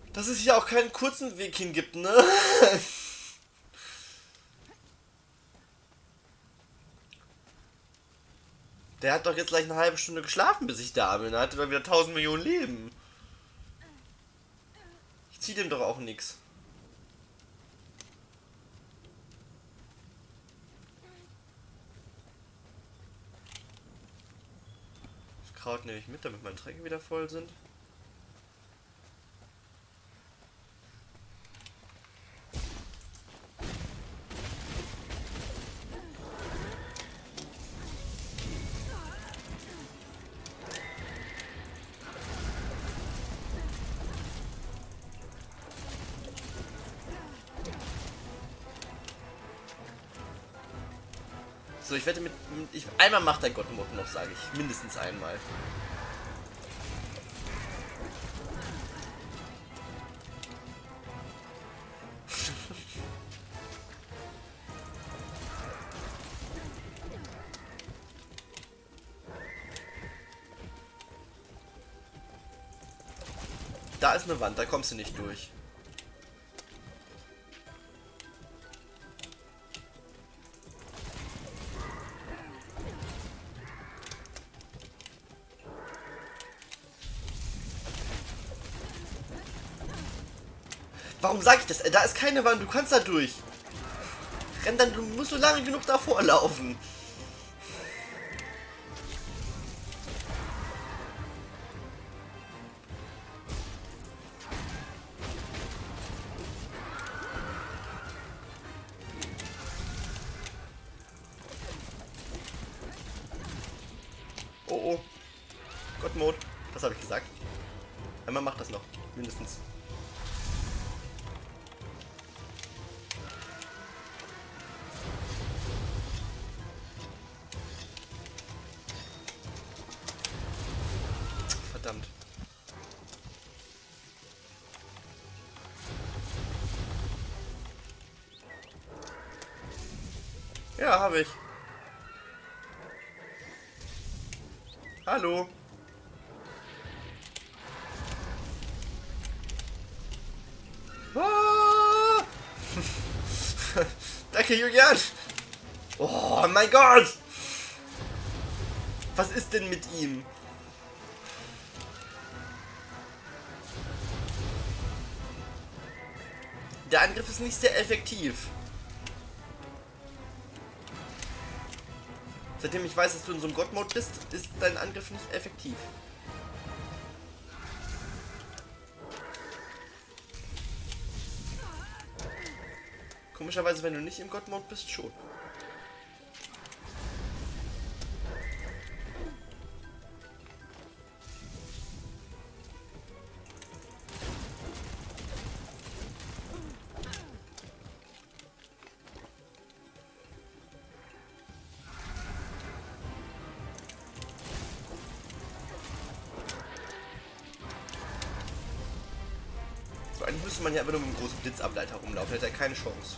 Dass es hier auch keinen kurzen Weg hin gibt, ne? Der hat doch jetzt gleich eine halbe Stunde geschlafen, bis ich da bin. Er hatte doch wieder 1000 Millionen Leben. Ich zieh dem doch auch nix. Das Kraut nehme ich mit, damit meine Tränke wieder voll sind. So, ich wette einmal macht der Gottmod noch, sage ich. Mindestens einmal. Da ist eine Wand, da kommst du nicht durch. Warum sag ich das? Da ist keine Wand, du kannst da durch. Renn dann, du musst nur lange genug davor laufen. Oh oh. Gottmod. Was habe ich gesagt? Einmal macht das noch. Mindestens. Verdammt. Ja, habe ich. Hallo. Ah! Danke, Julian. Oh mein Gott. Was ist denn mit ihm? Der Angriff ist nicht sehr effektiv. Seitdem ich weiß, dass du in so einem God-Mode bist, ist dein Angriff nicht effektiv. Komischerweise, wenn du nicht im God-Mode bist, schon. So, eigentlich müsste man ja einfach nur mit einem großen Blitzableiter rumlaufen, hätte er keine Chance.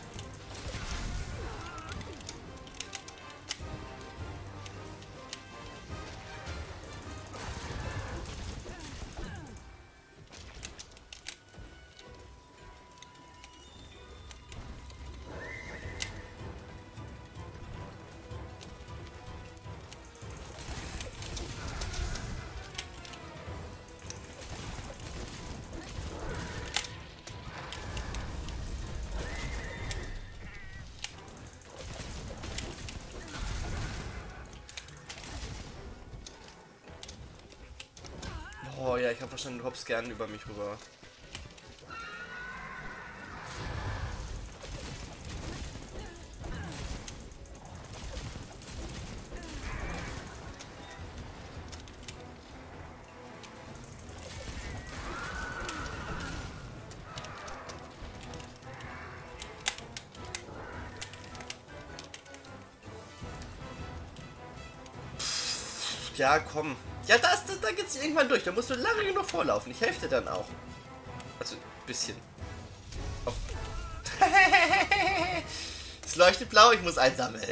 Oh ja, ich habe verstanden, du hoppst gern über mich rüber. Ja, komm. Ja, da geht's irgendwann durch. Da musst du lange genug vorlaufen. Ich helfe dir dann auch. Also, ein bisschen. Auf. Es leuchtet blau, ich muss einsammeln.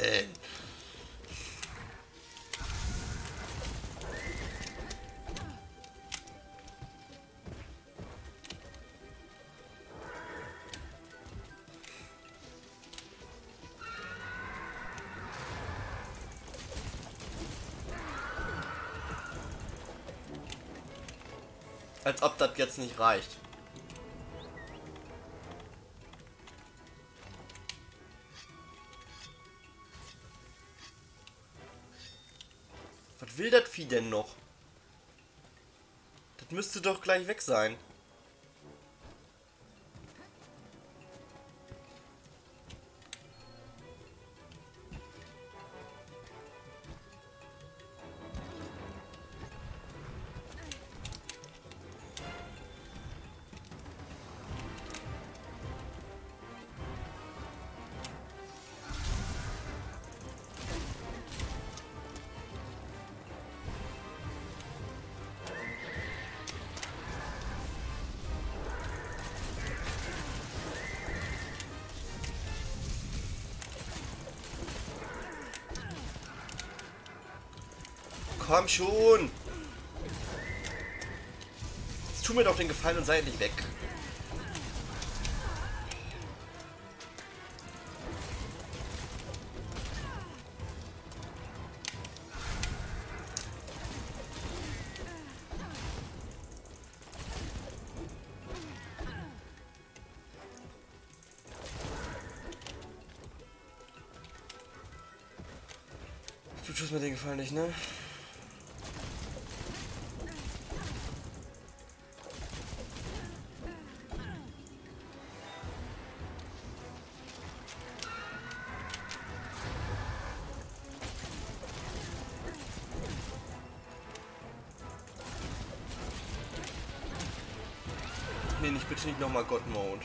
Als ob das jetzt nicht reicht. Was will das Vieh denn noch? Das müsste doch gleich weg sein. Komm schon! Jetzt tu mir doch den Gefallen und sei endlich weg. Du tust mir den Gefallen nicht, ne? Nee, nicht bitte nicht nochmal God Mode.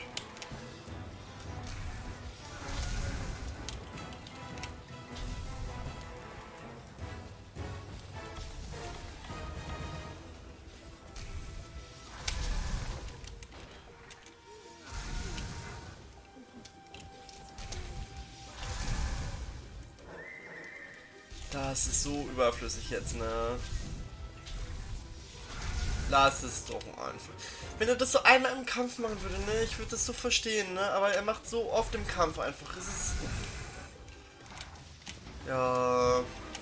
Das ist so überflüssig jetzt, ne? Lass es doch einfach. Wenn er das so einmal im Kampf machen würde, ne? Ich würde das so verstehen, ne? Aber er macht so oft im Kampf einfach. Es ist... Ja...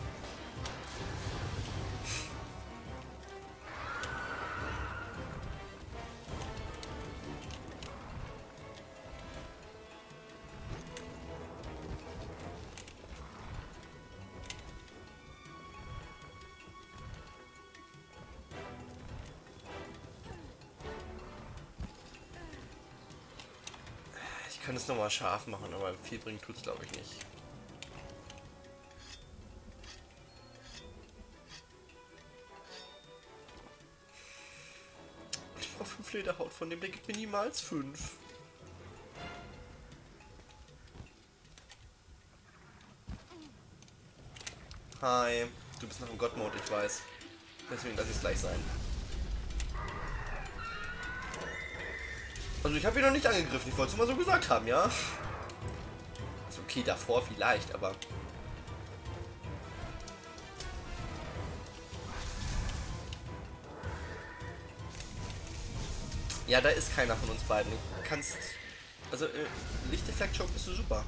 Ich kann es nochmal scharf machen, aber viel bringen tut's glaube ich nicht. Ich brauche 5 Lederhaut von dem, der gibt mir niemals 5. Hi, du bist noch im God-Mode, ich weiß. Deswegen lass ich es gleich sein. Also ich habe ihn noch nicht angegriffen, ich wollte es mal so gesagt haben, ja? Ist okay, davor vielleicht, aber... Ja, da ist keiner von uns beiden. Du kannst... Also, Lichteffekt-Show bist du super.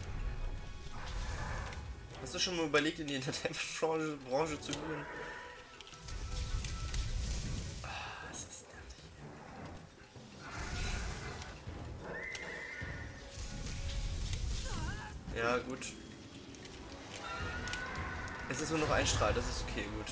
Hast du schon mal überlegt, in die Entertainment-Branche zu gehen? Das ist nervig. Ja, gut. Es ist nur noch ein Strahl, das ist okay, gut.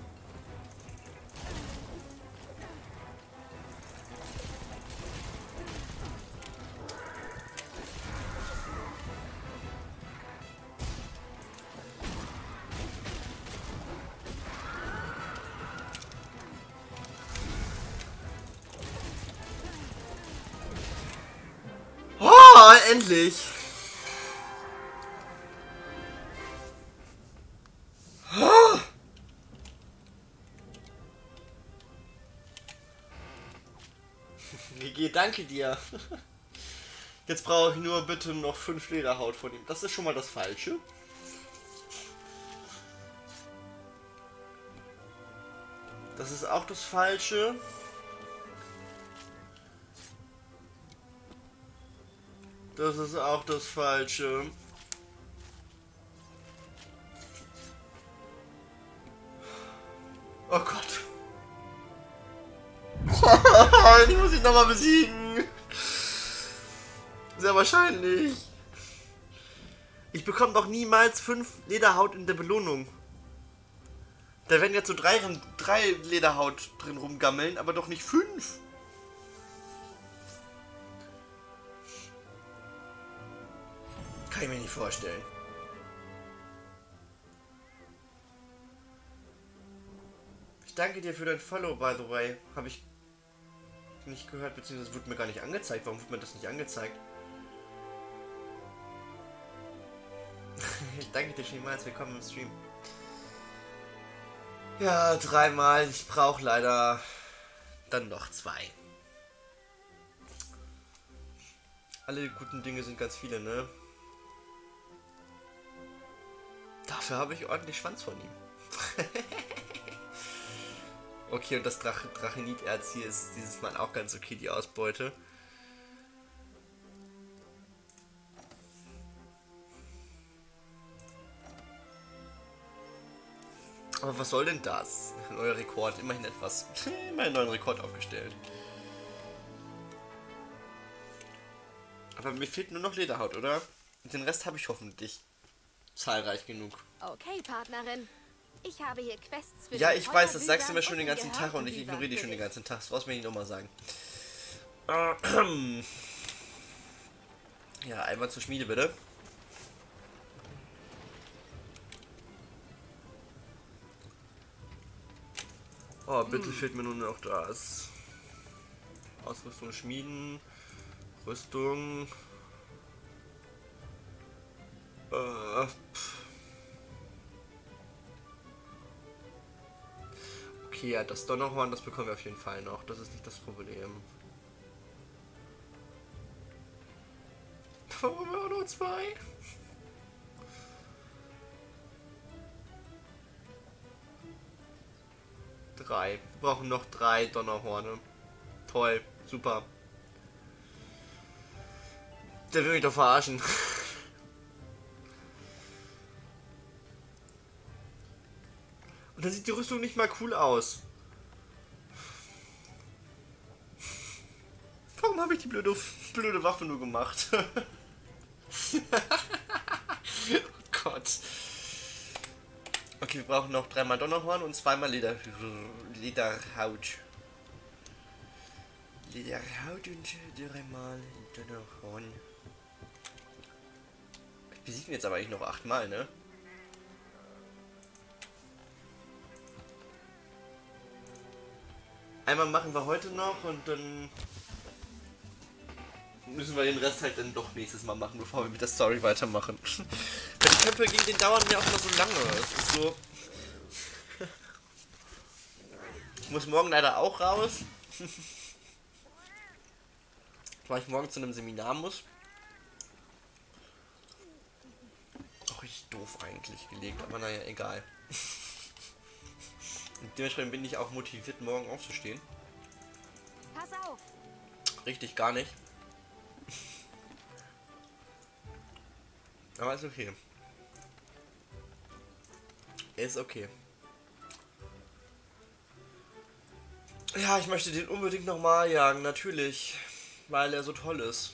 Oh, endlich! Oh. GG, danke dir. Jetzt brauche ich nur bitte noch 5 Lederhaut von ihm. Das ist schon mal das Falsche. Das ist auch das Falsche. Das ist auch das Falsche. Oh Gott. Ich muss ihn nochmal besiegen. Sehr wahrscheinlich. Ich bekomme doch niemals 5 Lederhaut in der Belohnung. Da werden jetzt so 3 Lederhaut drin rumgammeln, aber doch nicht 5. Kann ich mir nicht vorstellen. Ich danke dir für dein Follow, by the way. Habe ich nicht gehört, beziehungsweise wurde mir gar nicht angezeigt. Warum wird mir das nicht angezeigt? Ich danke dir vielmals. Willkommen im Stream. Ja, 3 Mal. Ich brauche leider dann noch 2. Alle guten Dinge sind ganz viele, ne? Dafür habe ich ordentlich Schwanz von ihm. Okay, und das Dracheniterz hier ist dieses Mal auch ganz okay, die Ausbeute. Aber was soll denn das? Ein neuer Rekord, immerhin etwas. Immerhin einen neuen Rekord aufgestellt. Aber mir fehlt nur noch Lederhaut, oder? Den Rest habe ich hoffentlich zahlreich genug. Okay, Partnerin. Ich habe hier Quests für Ja, den ich weiß, das sagst du Feuerglühbirnen mir schon den und ganzen Tag und ich Gehörglühbirnen ignoriere dich für schon den dich. ganzen Tag. Das brauchst du mir nicht nochmal sagen. Ja, einmal zur Schmiede, bitte. Oh, bitte fehlt mir nur noch das. Ausrüstung schmieden. Rüstung. Okay, ja, das Donnerhorn, das bekommen wir auf jeden Fall noch. Das ist nicht das Problem. Da brauchen wir auch noch 2. Wir brauchen noch 3 Donnerhorne. Toll, super. Der will mich doch verarschen. Und dann sieht die Rüstung nicht mal cool aus. Warum habe ich die blöde Waffe nur gemacht? Oh Gott. Okay, wir brauchen noch 3 Mal Donnerhorn und 2 Mal Lederhaut. Lederhaut und 3 Mal Donnerhorn. Ich besiege jetzt aber eigentlich noch 8 Mal, ne? Einmal machen wir heute noch und dann müssen wir den Rest halt dann doch nächstes Mal machen, bevor wir mit der Story weitermachen. Weil die Kämpfe gegen den dauern mir auch immer so lange. Es ist so. Ich muss morgen leider auch raus. Weil ich morgen zu einem Seminar muss. Auch richtig doof eigentlich gelegt, aber naja, egal. Und dementsprechend bin ich auch motiviert, morgen aufzustehen. Pass auf. Richtig gar nicht. Aber ist okay. Ist okay. Ja, ich möchte den unbedingt nochmal jagen, natürlich. Weil er so toll ist.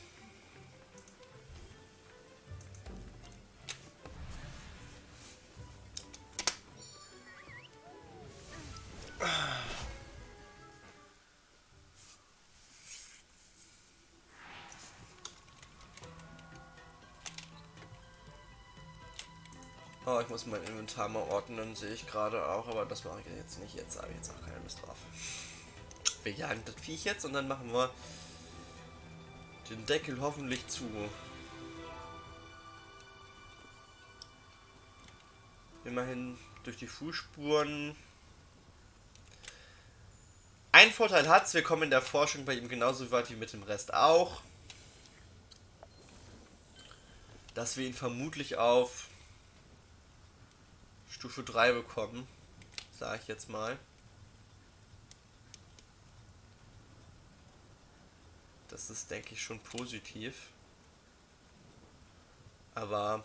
Oh, ich muss mein Inventar mal ordnen, sehe ich gerade auch, aber das mache ich jetzt nicht. Jetzt habe ich jetzt auch keine Lust drauf. Wir jagen das Viech jetzt und dann machen wir den Deckel hoffentlich zu. Immerhin durch die Fußspuren. Ein Vorteil hat's, wir kommen in der Forschung bei ihm genauso weit wie mit dem Rest auch. Dass wir ihn vermutlich auf Stufe 3 bekommen, sage ich jetzt mal. Das ist, denke ich, schon positiv. Aber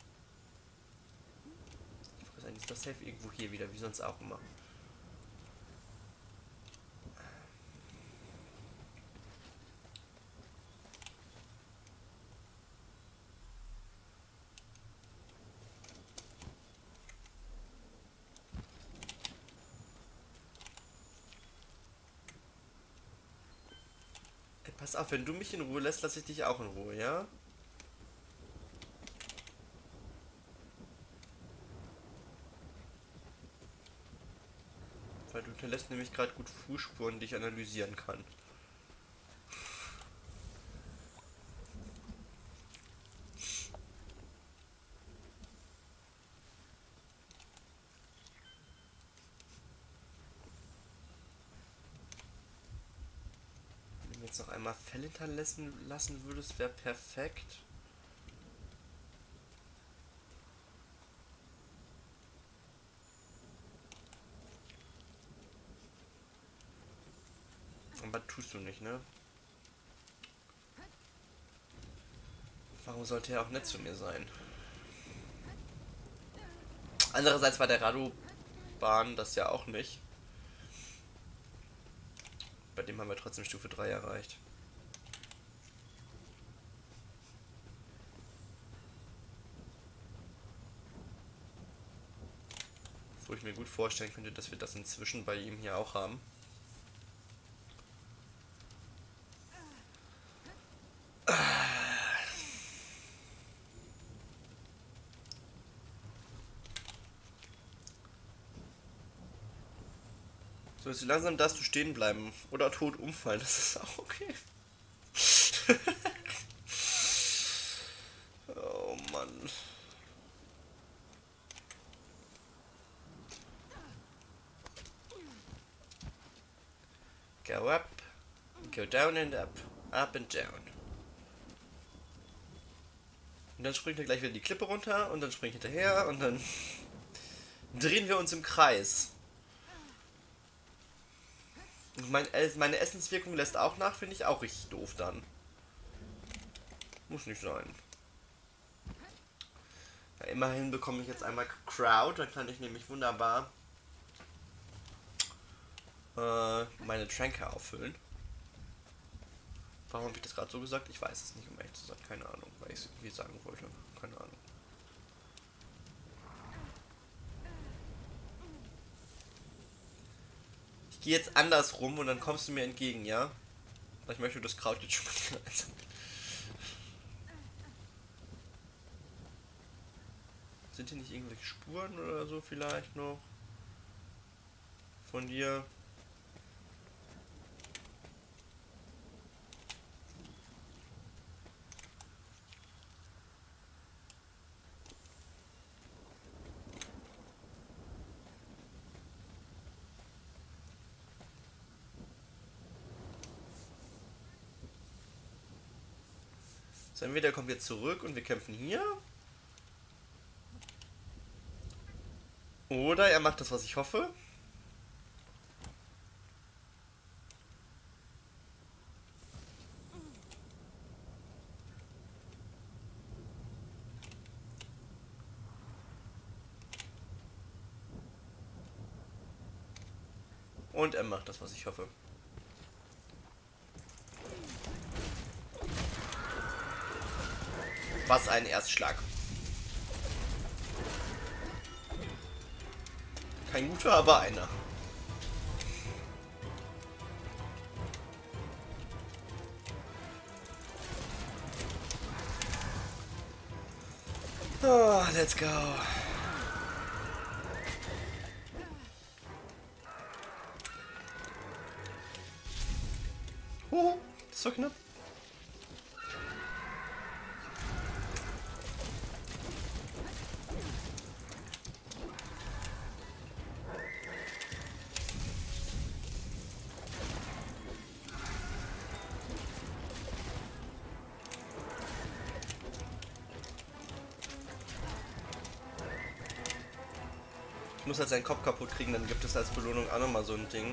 ich weiß eigentlich, ist das safe irgendwo hier wieder, wie sonst auch immer. Pass auf, wenn du mich in Ruhe lässt, lasse ich dich auch in Ruhe, ja? Weil du hinterlässt nämlich gerade gut Fußspuren, die ich analysieren kann. Wenn du jetzt noch einmal Fell hinterlassen lassen würdest, wäre perfekt. Aber tust du nicht, ne? Warum sollte er auch nett zu mir sein? Andererseits war der Radobahn das ja auch nicht. Bei dem haben wir trotzdem Stufe 3 erreicht. Wo ich mir gut vorstellen könnte, dass wir das inzwischen bei ihm hier auch haben. So, jetzt langsam darfst du stehen bleiben. Oder tot umfallen, das ist auch okay. Oh Mann. Go up, go down and up and down. Und dann springt er gleich wieder die Klippe runter und dann springt hinterher und dann drehen wir uns im Kreis. Und meine Essenswirkung lässt auch nach, finde ich auch richtig doof dann. Muss nicht sein. Ja, immerhin bekomme ich jetzt einmal Crowd, dann kann ich nämlich wunderbar meine Tränke auffüllen. Warum habe ich das gerade so gesagt? Ich weiß es nicht, um ehrlich zu sein. Keine Ahnung, weil ich es irgendwie sagen wollte. Keine Ahnung. Ich gehe jetzt andersrum und dann kommst du mir entgegen, ja? Ich möchte das Kraut jetzt schon mal einsammeln. Sind hier nicht irgendwelche Spuren oder so vielleicht noch? Von dir? So, entweder kommt jetzt zurück und wir kämpfen hier. Oder er macht das, was ich hoffe. Und er macht das, was ich hoffe. Was ein Erstschlag. Kein guter, aber einer. Oh, let's go. Oh, das war knapp. Ich muss halt seinen Kopf kaputt kriegen, dann gibt es als Belohnung auch nochmal so ein Ding.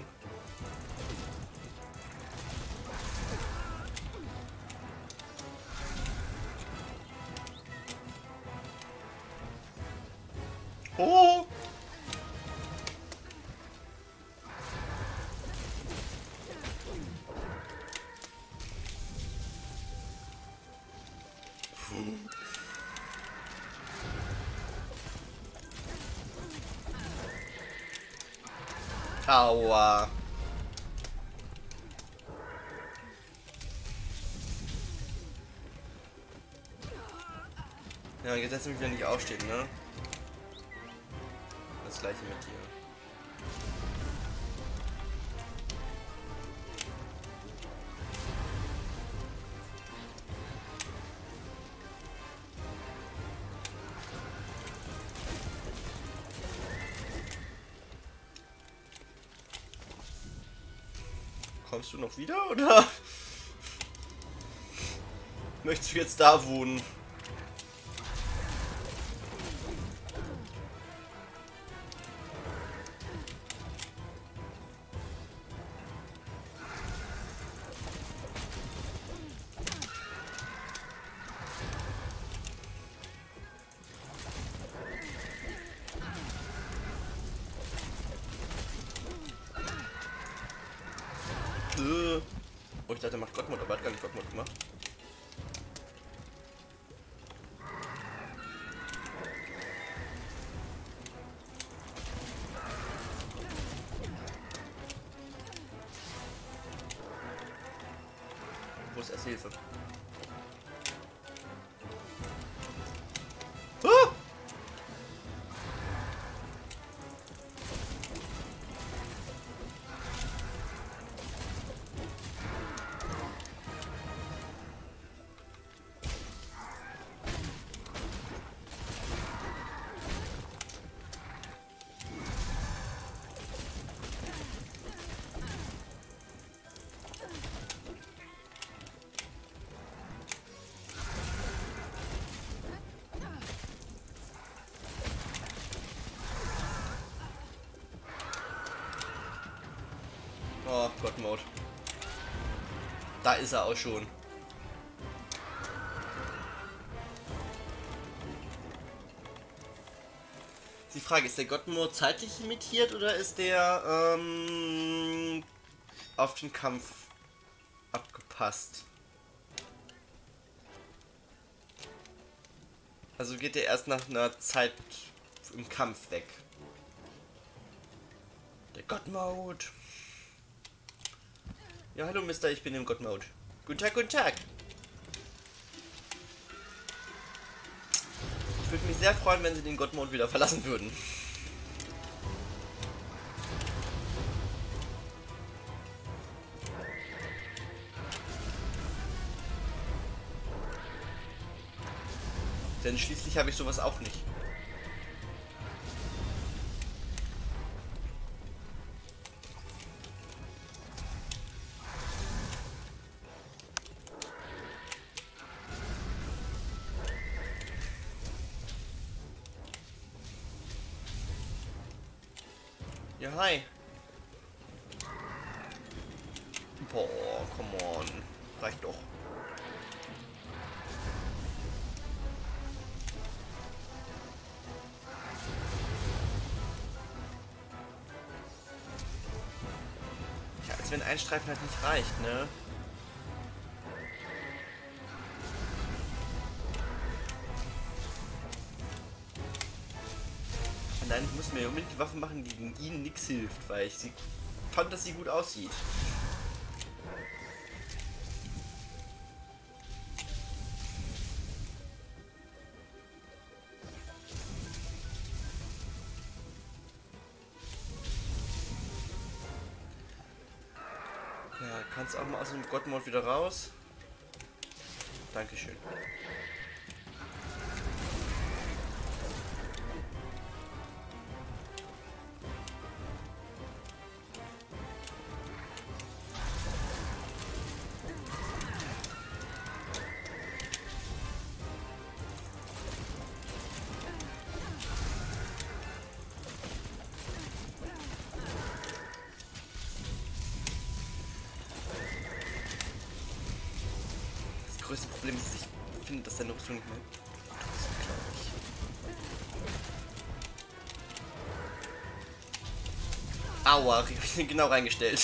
Oh! Aua. Ja, jetzt lässt du mich wieder nicht aufstehen, ne? Das gleiche mit dir. Kommst du noch wieder, oder? Möchtest du jetzt da wohnen? Oh, ich dachte, er macht Gottmod, aber er hat gar nicht Gottmod gemacht. Wo ist erst Hilfe? Ah! Oh, Gottmode. Da ist er auch schon. Die Frage, ist der Gottmode zeitlich limitiert oder ist der auf den Kampf abgepasst? Also geht der erst nach einer Zeit im Kampf weg. Der Gottmode. Ja, hallo Mister, ich bin im Gottmode. Guten Tag, guten Tag. Ich würde mich sehr freuen, wenn Sie den Gottmode wieder verlassen würden. Denn schließlich habe ich sowas auch nicht. Ja, hi. Boah, come on. Reicht doch. Ja, als wenn ein Streifen halt nicht reicht, ne? Nein, ich muss mir unbedingt die Waffen machen, die gegen ihn nichts hilft, weil ich sie fand, dass sie gut aussieht. Ja, kannst auch mal aus dem Gottmode wieder raus. Dankeschön. Das größte Problem ist, ich finde, dass deine Rüstung nicht mehr tut, glaube ich. Aua, ich bin genau reingestellt.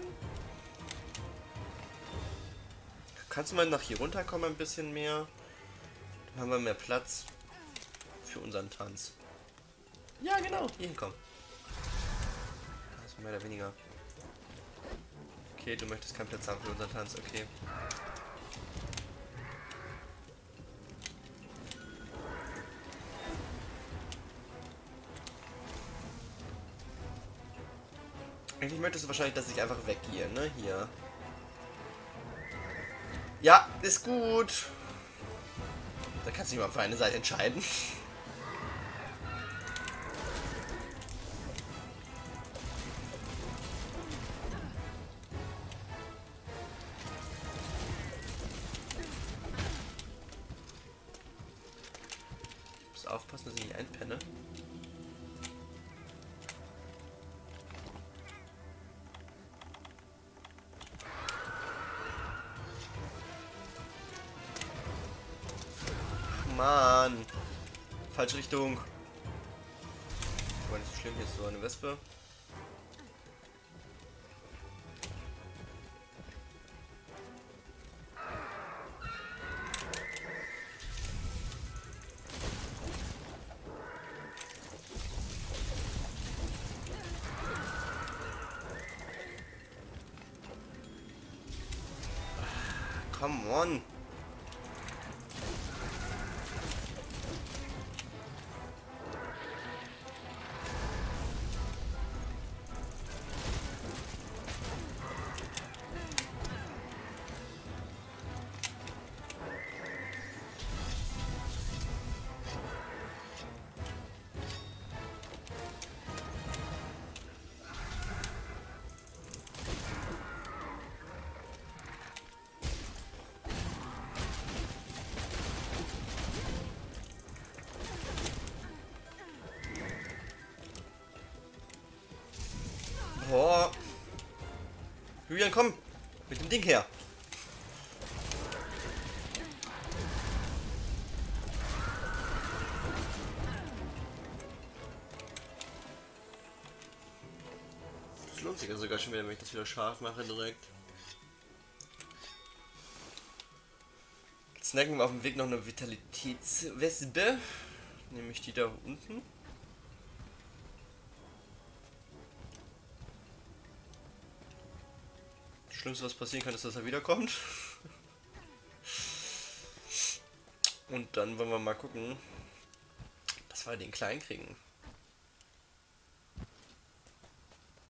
Kannst du mal nach hier runterkommen ein bisschen mehr? Dann haben wir mehr Platz für unseren Tanz. Ja, genau, hier hinkommen. Also mehr oder weniger. Okay, du möchtest keinen Platz haben für unseren Tanz, okay. Eigentlich möchtest du wahrscheinlich, dass ich einfach weggehe, ne? Hier. Ja, ist gut. Da kannst du dich mal für eine Seite entscheiden. Ich muss aufpassen, dass ich nicht einpenne. Mann. Falsche Richtung. Aber nicht so schlimm, hier ist so eine Wespe. Come on. Boah. Julian, komm. Mit dem Ding her. Das lohnt sich ja sogar schon wieder, wenn ich das wieder scharf mache direkt. Snacken wir auf dem Weg noch eine Vitalitätswespe. Nämlich die da unten. Das Schlimmste, was passieren kann, ist, dass er wiederkommt. Und dann wollen wir mal gucken, dass wir den Kleinen kriegen.